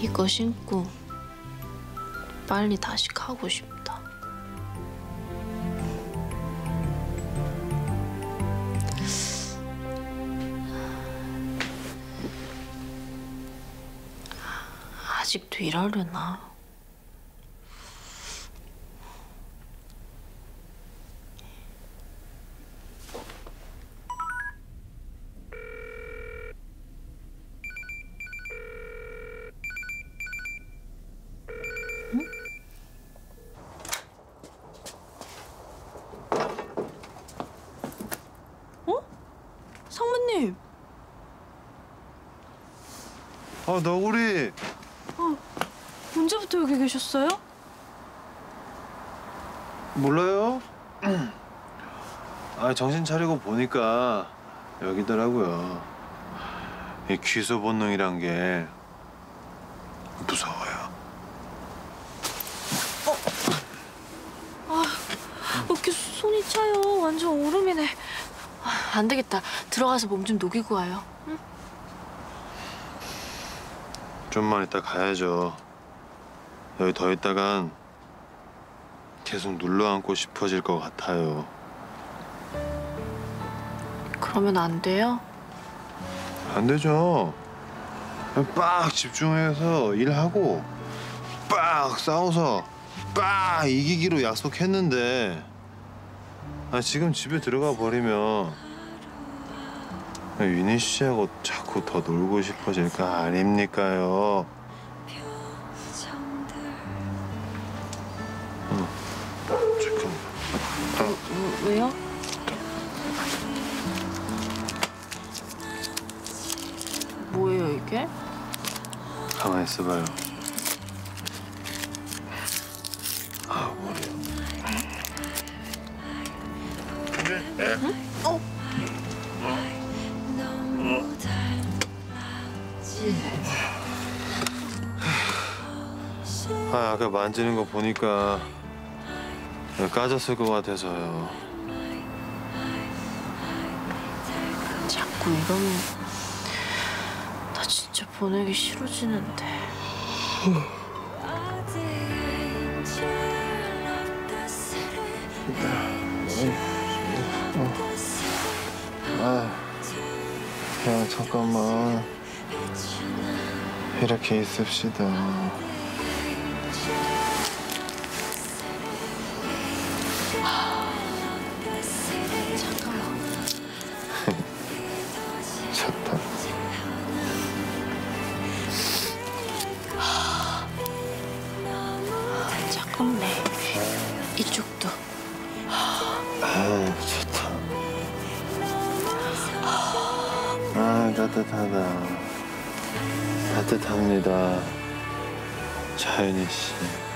이거 신고 빨리 다시 가고 싶다. 아직도 일하려나? 상무님. 너구리. 언제부터 여기 계셨어요? 몰라요? 정신 차리고 보니까 여기더라고요. 이 귀소 본능이란 게 무서워요. 이렇게 손이 차요. 완전 오름이네. 안 되겠다. 들어가서 몸 좀 녹이고 와요. 응? 좀만 이따 가야죠. 여기 더 있다간 계속 눌러앉고 싶어질 것 같아요. 그러면 안 돼요? 안 되죠. 빡 집중해서 일하고 빡 싸워서 빡 이기기로 약속했는데 지금 집에 들어가 버리면 위니 씨하고 자꾸 더 놀고 싶어질 거 아닙니까요? 잠깐. 왜요? 뭐예요 이게? 가만히 있어봐요. 머리. 아까 만지는 거 보니까 까졌을 것 같아서요. 자꾸 이러면 나 진짜 보내기 싫어지는데. 그냥 잠깐만 이렇게 있읍시다. 좋다. 잠깐만. 이쪽도. 좋다. 따뜻하다. 따뜻합니다. 자연이 씨.